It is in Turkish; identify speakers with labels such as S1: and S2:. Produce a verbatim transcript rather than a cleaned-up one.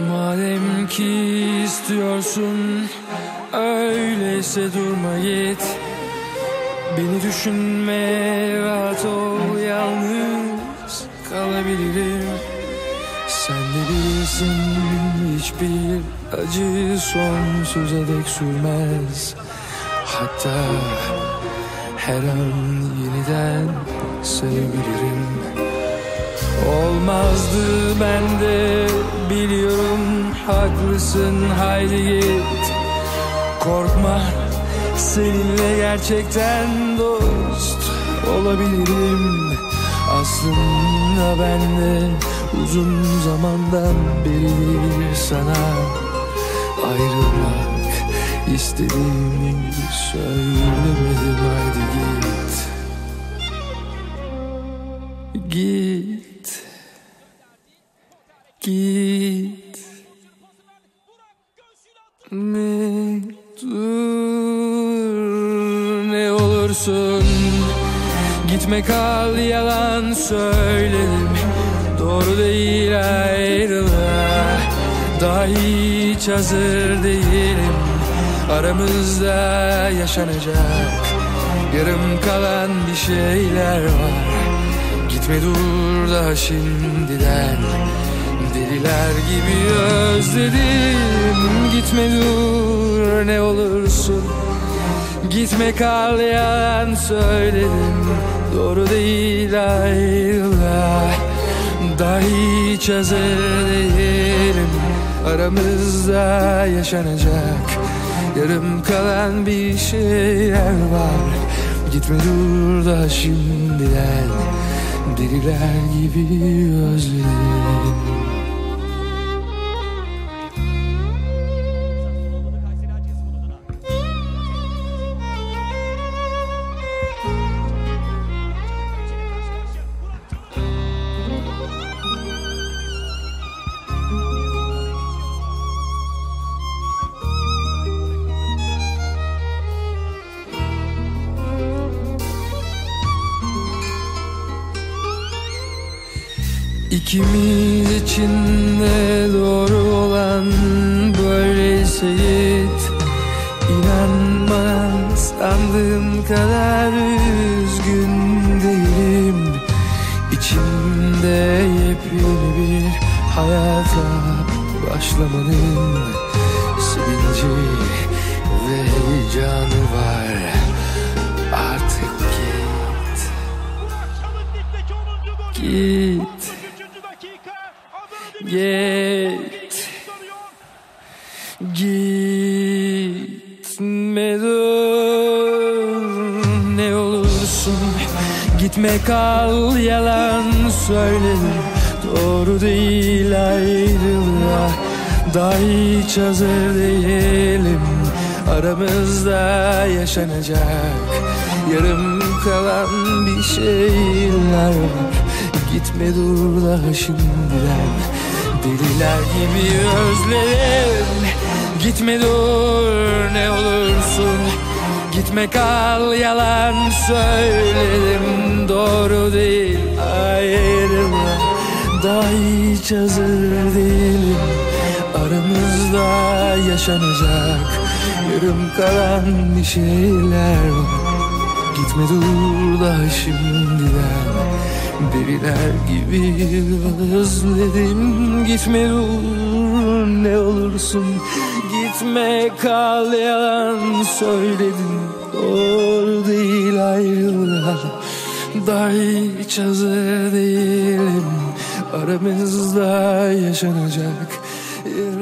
S1: Madem ki istiyorsun, öyleyse durma git. Beni düşünme, rahat ol, yalnız kalabilirim. Sen de bilirsin, hiçbir acı sonsuza dek sürmez. Hatta her an yeniden sevebilirim. Olmazdı, ben de biliyorum, haklısın, haydi git. Korkma, seninle gerçekten dost olabilirim. Aslında ben de uzun zamandan beridir sana ayrılmak istediğimi söylemedim. Haydi git. Git. Git. Ne dur, ne olursun. Gitme, kal, yalan söyledim. Doğru değil ayrılığa. Daha hiç hazır değilim. Aramızda yaşanacak yarım kalan bir şeyler var. Gitme, dur daha şimdiden. Deliler gibi özledim. Gitme, dur, ne olursun. Gitme, kal, yalan söyledim. Doğru değil ayrılığa. Daha hiç hazır değilim. Aramızda yaşanacak yarım kalan bir şeyler var. Gitme, dur daha şimdiden. Deliler gibi özledim. İkimiz için de doğru olan böyleyse git. İnanma, sandığım kadar üzgün değilim. İçimde yepyeni bir hayata başlamanın sevinci ve heyecanı var. Artık git. Git. Git. Gitme, dur, ne olursun. Gitme, kal, yalan söyledim. Doğru değil ayrılığa. Daha hiç hazır değilim. Aramızda yaşanacak yarım kalan bir şeyler var. Gitme, dur daha şimdiden. Deliler gibi özledim. Gitme, dur, ne olursun. Gitme, kal, yalan söyledim. Doğru değil ayrılığa. Daha hiç hazır değilim. Aramızda yaşanacak yarım kalan bir şeyler var. Gitme, dur daha şimdiden. Deliler gibi özledim. Gitme, dur, ne olursun. Gitme, kal, yalan söyledim. Doğru değil ayrılığa. Daha hiç hazır değilim. Aramızda yaşanacak